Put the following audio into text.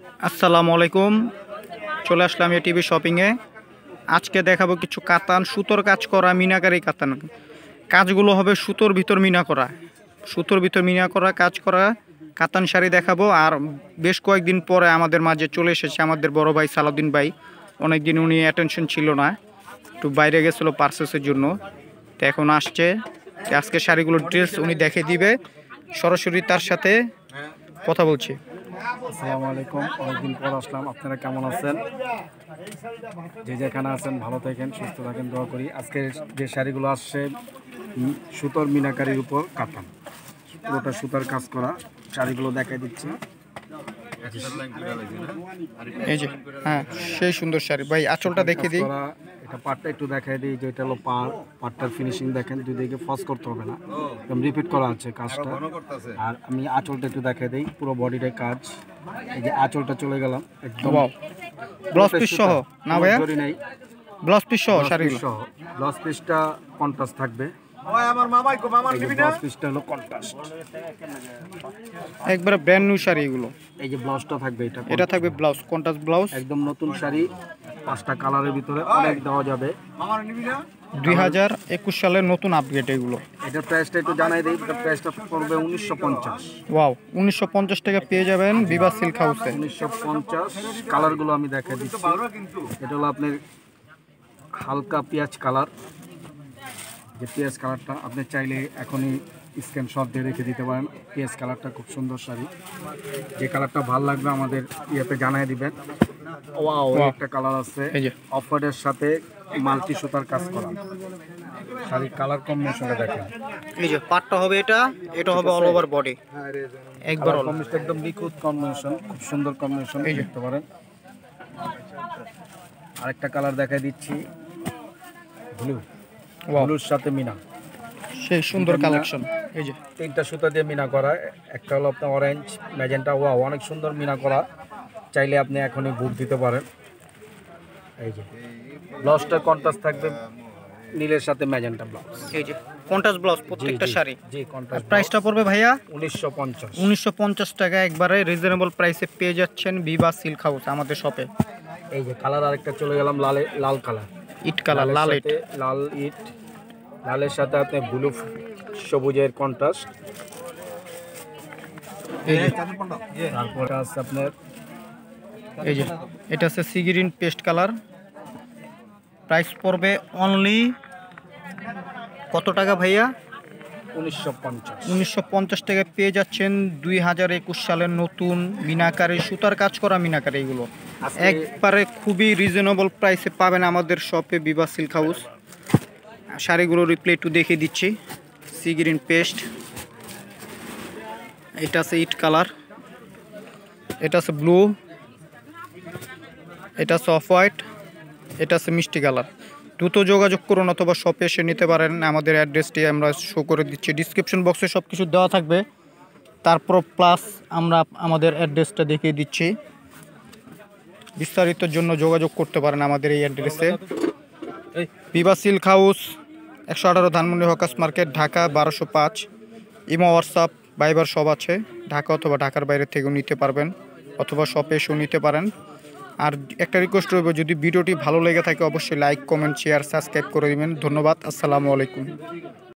আসসালামু আলাইকুম। চলে আসলাম এটিভি শপিংয়ে। আজকে দেখাবো কিছু কাতান, সুতোর কাজ করা মিনাকারি কাতান। কাজগুলো হবে সুতোর ভিতর মিনা করা, সুতোর ভিতর মিনা করা কাজ করা কাতান শাড়ি দেখাবো। আর বেশ কয়েকদিন পরে আমাদের মাঝে চলে এসেছে আমাদের বড় ভাই সালাউদ্দিন ভাই। অনেকদিন উনি অ্যাটেনশন ছিল না, একটু বাইরে গেছিলো পার্সেসের জন্য, তো এখন আসছে। আজকে শাড়িগুলোর ড্রেস উনি দেখে দিবে, সরাসরি তার সাথে কথা বলছি। আসসালামু আলাইকুম, অনেকদিন পর আসলাম। আপনারা কেমন আছেন? যে যেখানে আছেন ভালো থাকেন, সুস্থ থাকেন, দোয়া করি। আজকে যে শাড়িগুলো আসছে সুতোর মিনাকারির উপর কাতান, পুরোটা সুতার কাজ করা শাড়িগুলো দেখাই দিচ্ছি। এই যে হ্যাঁ, সেই সুন্দর শাড়ি ভাই। আঁচলটা দেখে দিই, এটা পাটটা একটু দেখাই দিই। যে এটা হলো পাটটার ফিনিশিং দেখেন, দুদিকে ফস করতে হবে না, একদম রিপিট করা আছে কাজটা। আর আমি আঁচলটা একটু দেখাই দিই, পুরো বডিটাই কাজ। এই যে আঁচলটা চলে গেলাম একদম ব্লাউজ পিস সহ না ভাইয়া? নেই, ব্লাউজ পিস সহ শাড়ি সহ। ব্লাউজ পিসটা কন্ট্রাস্ট থাকবে, পিসটা হলো কন্ট্রাস্ট, একবারে ব্র্যান্ড নিউ শাড়ি এগুলো। এই যে ব্লাউজটা থাকবে, এটা থাকবে ব্লাউজ, কন্ট্রাস্ট ব্লাউজ, একদম নতুন শাড়ি। 5টা কালারের ভিতরে অনেক দেওয়া যাবে। 2021 সালের নতুন আপডেট এগুলো। এটার প্রাইসটা একটু জানাই দিই, এটার প্রাইসটা পড়বে 1950। ওয়াও, 1950 টাকা পেয়ে যাবেন বিভা সিল্ক হাউসে। 1950। কালারগুলো আমি দেখাই দিচ্ছি। এটা হলো আপনার হালকা পেঁয়াজ কালার। যে পেঁয়াজ কালারটা আপনি চাইলে এখনই স্ক্রিনশট দিয়ে রেখে দিতে পারেন। পেঁয়াজ কালারটা খুব সুন্দর শাড়ি। যে কালারটা ভালো লাগবে আমাদের ইয়েতে জানাই দিবেন। ওয়াও, একটা কালার আছে অফ হোয়াইটের সাথে মাল্টি সুতার কাজ করা শাড়ির কালার কম্বিনেশনটা দেখেন। এই যে পাটটা হবে এটা, এটা হবে অল ওভার বডি, একবার একদম নিখুঁত কম্বিনেশন, খুব সুন্দর কম্বিনেশন দেখতে পারেন। আরেকটা কালার দেখাই দিচ্ছি, ব্লুর সাথে মিনা, সেই সুন্দর কালেকশন। এই যে 3টা সুতা দিয়ে মিনা করা, একটা হলো আপনার অরেঞ্জ ম্যাজেন্টা। ওয়াও, অনেক সুন্দর মিনা করা। চাইলে আপনি এখনই বুক দিতে পারেন। এই যে ব্লাউজটা কন্ট্রাস্ট থাকবে নীলের সাথে ম্যাজেন্টা ব্লাউজ। এই যে কন্ট্রাস্ট ব্লাউজ প্রত্যেকটা শাড়ি। জি, কন্ট্রাস্ট। প্রাইসটা পড়বে ভাইয়া 1950 টাকা, একবারে রিজনেবল প্রাইসে পেয়ে যাচ্ছেন বিভা সিল্ক হাউস আমাদের শপে। এই যে কালার আরেকটা চলে গেলাম, লাল কালার, ইট কালার, লাল ইট, লালের সাথে আপনি ব্লু সবুজের কন্ট্রাস্ট। তারপরে আছে আপনার এই যে এটা আছে sea green paste colour. Price পড়বে অনলি কত টাকা ভাইয়া? 1950 টাকা পেয়ে যাচ্ছেন 2021 সালের নতুন মিনাকারি সুতার কাজ করা মিনাকারি। এগুলো একবারে খুবই রিজনেবল প্রাইসে পাবেন আমাদের শপে বিভা সিল্ক হাউস। শাড়িগুলো রিপ্লে একটু দেখিয়ে দিচ্ছি। সি গ্রিন পেস্ট, এটা আছে ইট কালার, এটা আছে ব্লু, এটা আছে অফ হোয়াইট, এটা আছে মিষ্টি কালার। দ্রুত যোগাযোগ করুন অথবা শপে এসে নিতে পারেন। আমাদের অ্যাড্রেসটি আমরা শো করে দিচ্ছি, ডিসক্রিপশন বক্সে সব কিছু দেওয়া থাকবে। তারপর প্লাস আমরা আমাদের অ্যাড্রেসটা দেখিয়ে দিচ্ছি। বিস্তারিতর জন্য যোগাযোগ করতে পারেন আমাদের এই অ্যাড্রেসে। Bibha silk house, 118 Dhanmondi hawkers market, Dhaka 1205। Imo, WhatsApp, Viber সব আছে। ঢাকা অথবা ঢাকার বাইরে থেকেও নিতে পারবেন, অথবা শপে এসেও নিতে পারেন। আর একটা রিকোয়েস্ট রইব, যদি ভিডিওটি ভালো লেগে থাকে অবশ্যই লাইক, কমেন্ট, শেয়ার, সাবস্ক্রাইব করে দিবেন। ধন্যবাদ। আসসালামু আলাইকুম।